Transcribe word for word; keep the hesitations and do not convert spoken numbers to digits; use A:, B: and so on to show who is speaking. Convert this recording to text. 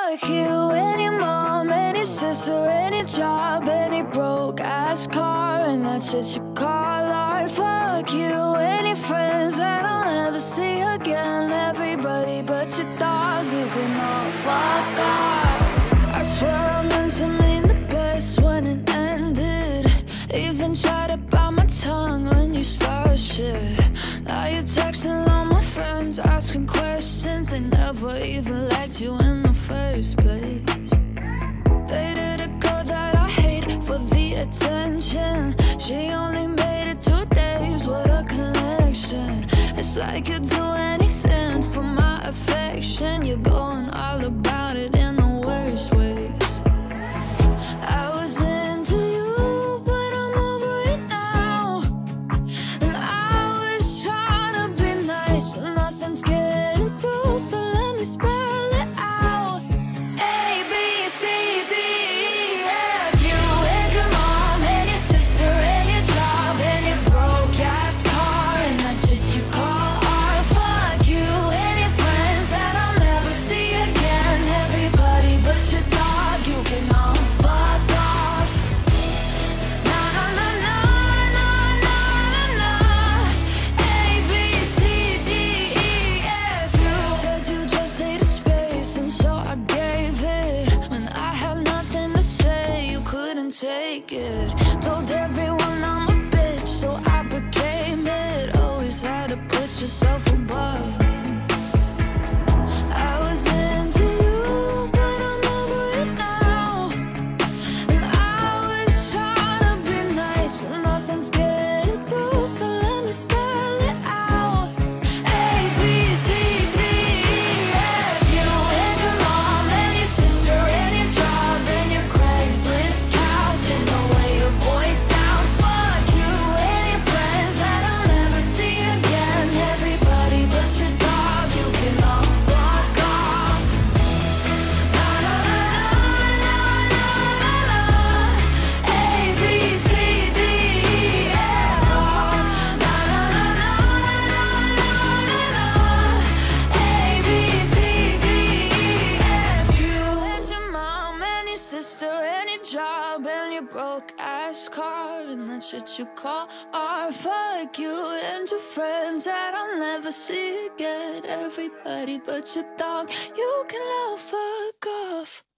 A: Fuck you, any mom, any sister, any job, any broke-ass car, and that shit you call art. Fuck you, any friends that I'll never see again, everybody but your dog, you can all fuck off. I swear I meant to mean the best when it ended. Even tried to bite my tongue when you started shit. Now you're texting all my friends, asking questions. They never even liked you in the first place. Dated a girl that I hate for the attention. She only made it two days, what a connection. It's like you'd do anything for my affection. You're going all about it in the worst ways. I was into you, but I'm over it now. And I was trying to be nice, but nothing's getting through, so let me spell it out. A, B, C, D, E, F. You and your mom, and your sister, and your job, and your broke-ass car, and that shit you call art. Fuck you, and your friends that I'll never see again, everybody but your dog, you can all fuck off. Na na na na na na na na. A, B, C, D, E, F. You said you just needed space, and so I gave it. When I had nothing to say, you couldn't take it. Told everyone I'm a bitch, so I became it. Always had to put yourself above me. I was into you, but I'm over it now. And I was trying to be nice, but nothing's getting through, so let me spell it out. A, B, C, D, E, F. You and your mom, and your sister, and your job, and your Craigslist couch, and the way your voice sounds. Fuck you and your friends that I'll never see again, everybody but your dog, you can all fuck off. Na na na na na na na. A, B, C, D, E, F. Na na na na na na na. A, B, C, D, E, F. You and your mom, and your sister, and your job, and your broke-ass car, and that shit you call art. Fuck you and your friends that I'll never see again, everybody but your dog, you can all fuck off.